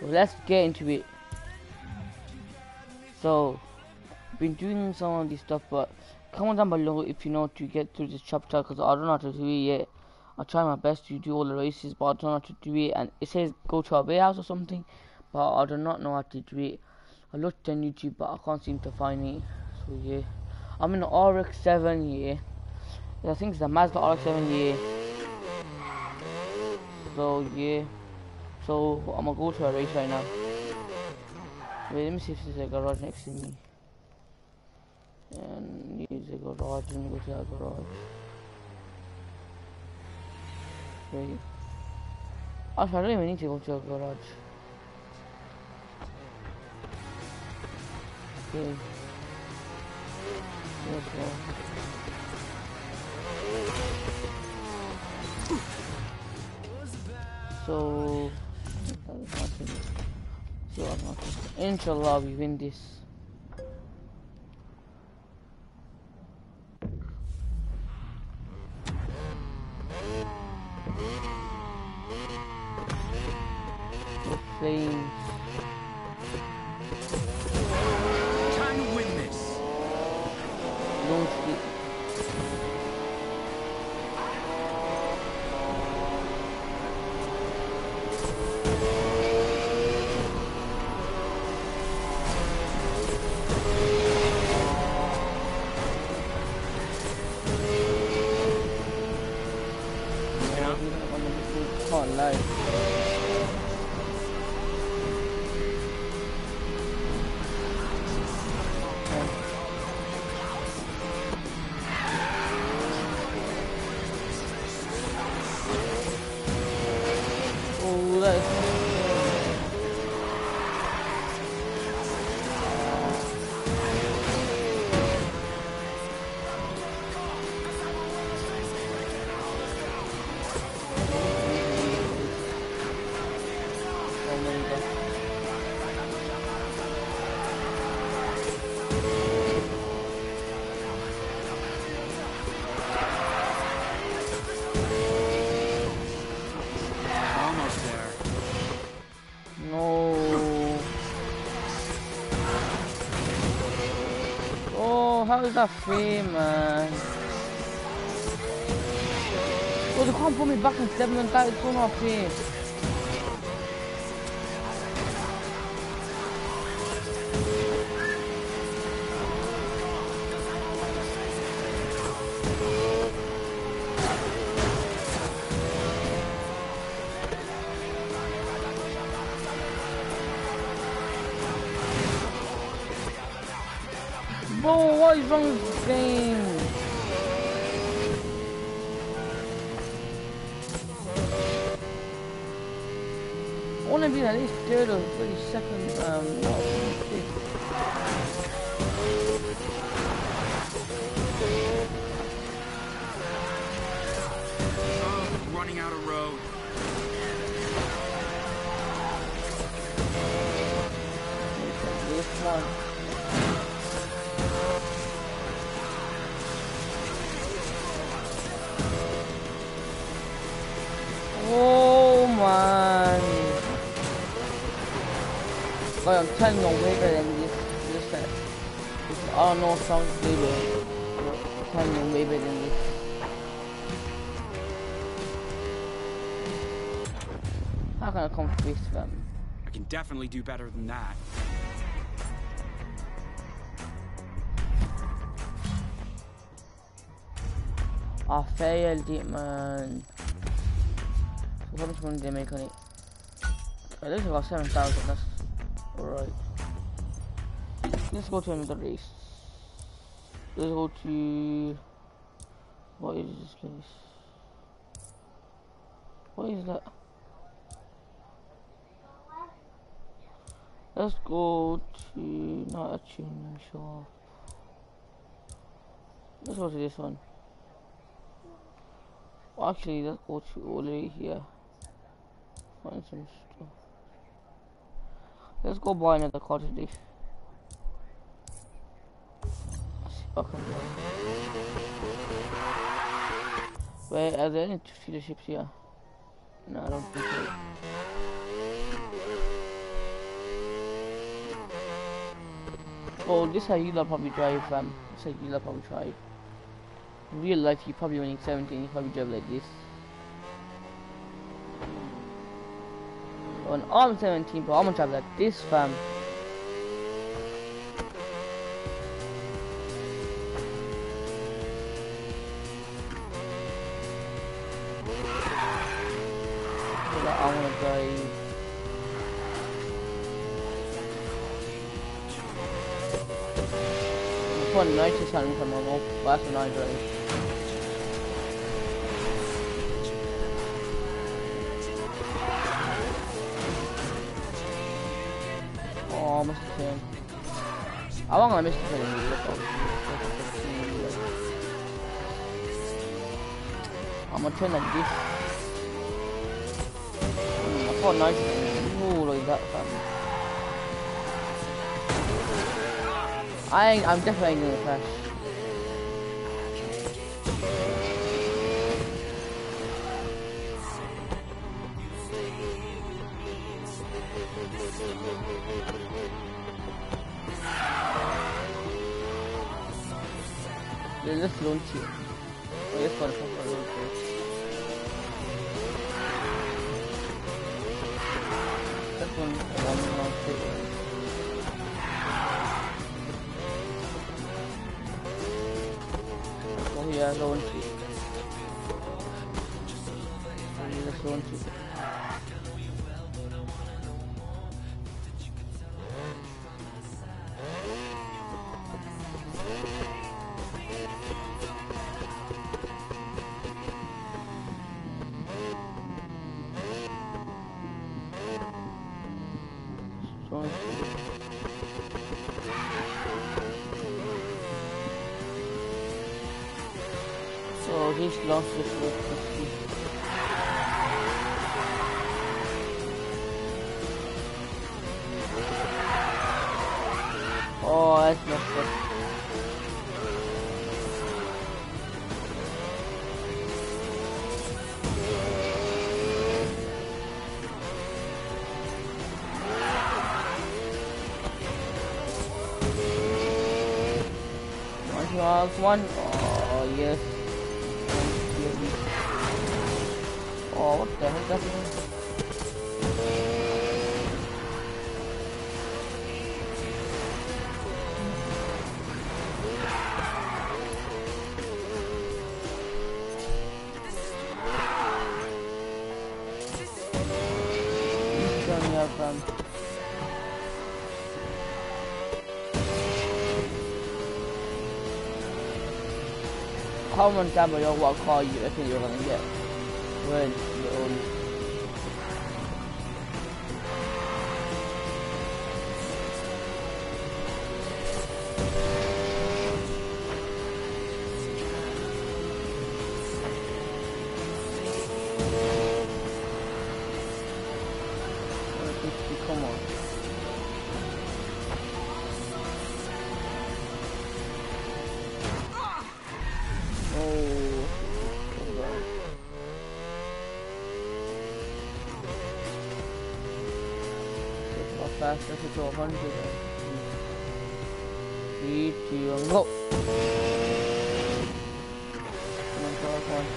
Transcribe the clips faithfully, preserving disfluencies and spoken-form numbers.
let's get into it. So, been doing some of this stuff, but comment down below if you know to get through this chapter, because I don't know how to do it yet. I try my best to do all the races, but I don't know how to do it. And it says go to a warehouse or something, but I do not know how to do it. I looked on YouTube, but I can't seem to find it. So yeah, I'm in the R X seven here. I think it's the Mazda R X seven here. So yeah, so I'm gonna go to a race right now. Wait, let me see if there's a garage next to me. And use a garage. Let me go to that garage. Wait. Actually, I don't even need to go to a garage. Okay. Let's go. So, so I'm not. Inshallah, we win this. The flames. Time to win this. Don't sleep. Can't lie. Oh, that is Almost there. no. Oh, how is that fair, man? Oh, they can't put me back in seventh. That is so not fair. Bro, what is wrong with this game? I want to be at least third or thirty-second. Um, no, Oh, running out of road. this one. Oh man! But I'm telling you, I'm way better than this. This set. This I don't know sounds good. I'm telling you, I'm way better than this. How can I come face to them? I can definitely do better than that. I failed it, man. So how much money did they make on it? At least I got seven thousand. That's alright. Let's go to another race. Let's go to. What is this place? What is that? Let's go to. Not a tuning shop. Let's go to this one. Well, actually, let's go to all the way here. Find some stuff. Let's go buy another car today. Let's see if I can buy. Wait, are there any dealerships here? No, I don't think so. So this how you'll probably drive, fam. This how you'll probably drive. In real life, you probably running seventeen. You probably drive like this. On arm seventeen, but I'm gonna drive like this, fam. So that I wanna drive. I'm putting nitrous on from my mouth. That's when I drive. Oh, I missed the turn. I want to miss the turn. I'm gonna turn like this. Mm, I thought nice. Ooh, like that, fam. I, I'm definitely gonna crash. Let's just launch it. Oh, yes, for the launch it. That one, one launch it. Oh, yeah, launch it. Let's launch it. So he's lost this one. Oh, that's not good. One. Oh, yes. Oh, what the heck that is? He's turning out from. Comment down below what car you reckon you're gonna get when you're old. Come on. Fast as it to one hundred. Three, two, and go. Come on, come on.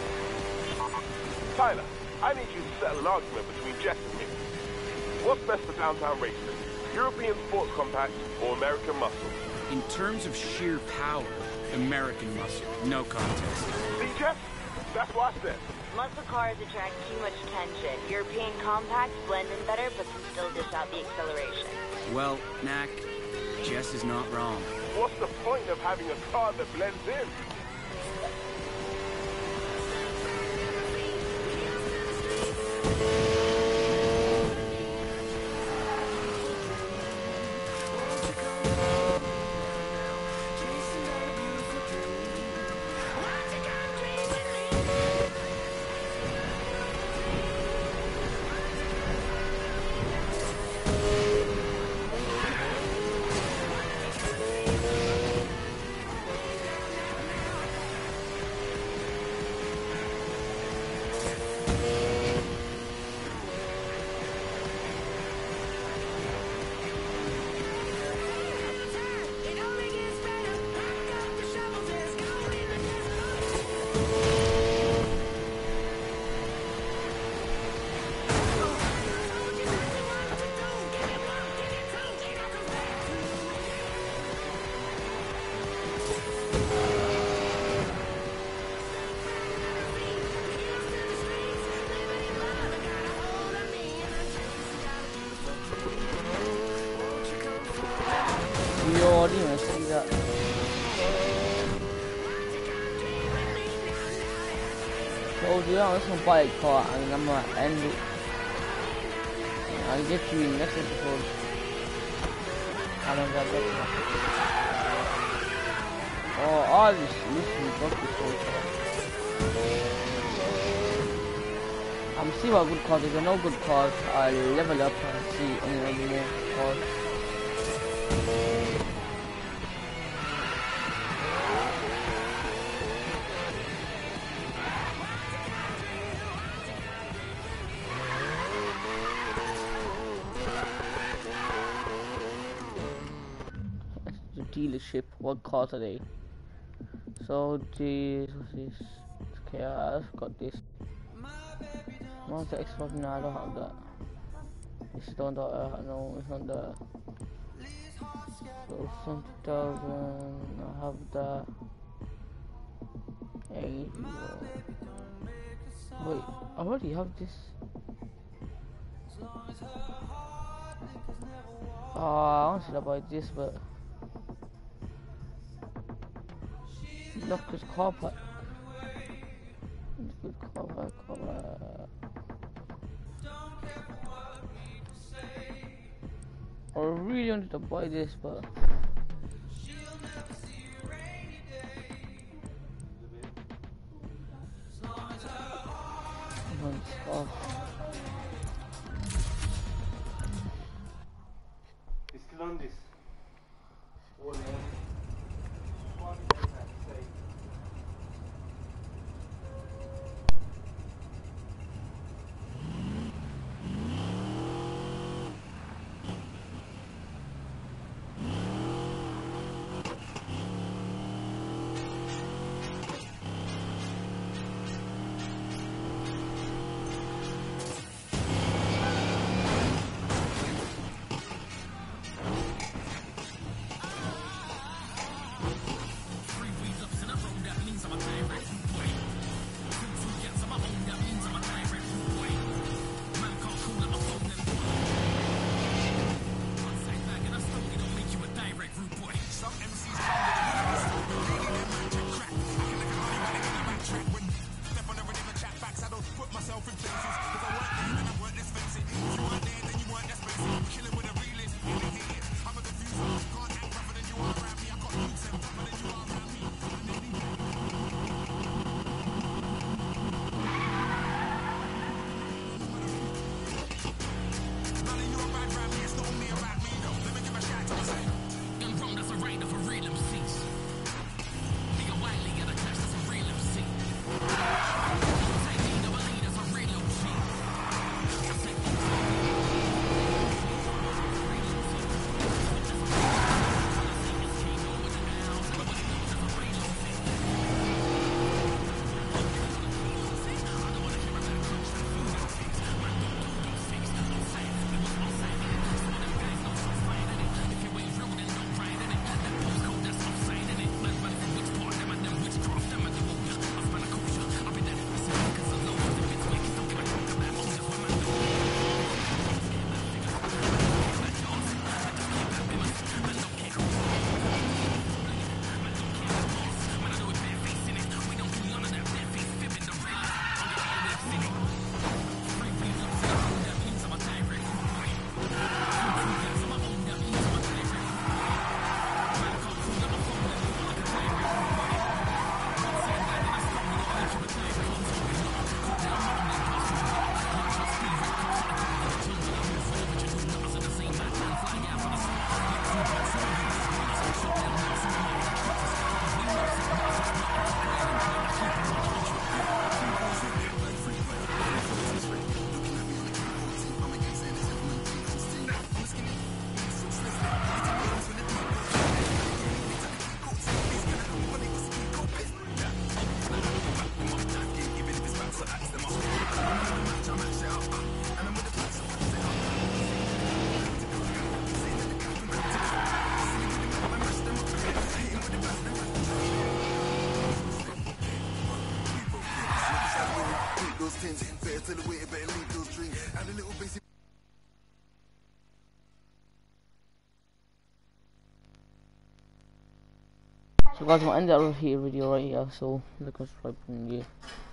Tyler, I need you to settle an argument between Jess and me. What's best for downtown racing? European sports compact or American muscle? In terms of sheer power, American muscle, no contest. See, Jess? That's what I said. Muscle cars attract too much attention. European compacts blend in better, but can still dish out the acceleration. Well, Knack, Jess is not wrong. What's the point of having a car that blends in? didn't even see that. So yeah, I'm just gonna buy a car and I'm gonna end it. I'll get you in next episode. I don't got that. Oh, all this listen, fuck this whole car. I'm see what good cars. If there are no good cars, I'll level up and see any other more cars. The dealership. What cars are they? So this, what's this? Okay, I've got this. What's the X five? No, I don't have that. This is the one that I know. It's not that. So seventy thousand. I have that. Hey, wait, I already have this. Oh, I wanted to buy this, but look, it's car park. It's good car park, car park. I really wanted to buy this, but oh. It's still on this. Oh, yeah. So guys, I'm gonna end that here video right here. So like, subscribe and yeah.